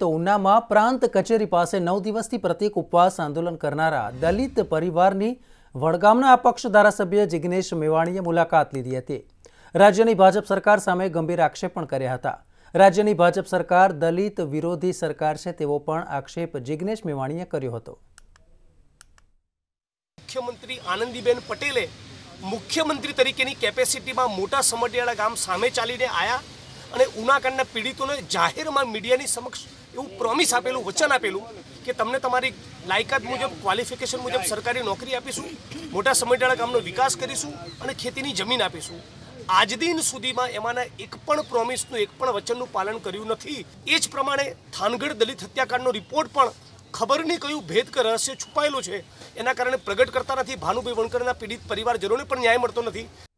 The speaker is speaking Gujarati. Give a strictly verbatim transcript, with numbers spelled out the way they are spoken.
તો ઉનામાં પ્રાંત કચેરી પાસે નવ દિવસથી પ્રતીક ઉપવાસ આંદોલન કરનારા દલિત પરિવારની વડગામના અપક્ષ ધારાસભ્ય જિગ્નેશ મેવાણીએ મુલાકાત લીધી હતી। રાજ્યની ભાજપ સરકાર સામે ગંભીર આક્ષેપ પણ કર્યા હતા। રાજ્યની ભાજપ સરકાર દલિત વિરોધી સરકાર છે તેવો પણ આક્ષેપ જિગ્નેશ મેવાણીએ કર્યો હતો। મુખ્યમંત્રી આનંદીબેન પટેલે મુખ્યમંત્રી તરીકેની કેપેસિટીમાં મોટા સમઢિયાળા ગામ સામે ચાલીને આવ્યા અને ઉનાકાંડના પીડિતોને જાહેરમાં મીડિયાની સમક્ષ એવું પ્રોમિસ આપેલું, વચન આપેલું કે તમને તમારી લાયકાત મુજબ, ક્વોલિફિકેશન મુજબ સરકારી નોકરી આપીશું, મોટા સમઢિયાળા ગામનો વિકાસ કરીશું અને ખેતીની જમીન આપીશું। આજ દિન સુધીમાં એમાંના એક પણ પ્રોમિસનું, એક પણ વચનનું પાલન કર્યું નથી। એ જ પ્રમાણે થાનગઢ દલિત હત્યાકાંડનો રિપોર્ટ પણ ખબર નહીં કયું ભેદ કે રહસ્ય છુપાયેલું છે, એના કારણે પ્રગટ કરતા નથી। ભાનુભાઈ વણકરના પીડિત પરિવારજનોને પણ ન્યાય મળતો નથી।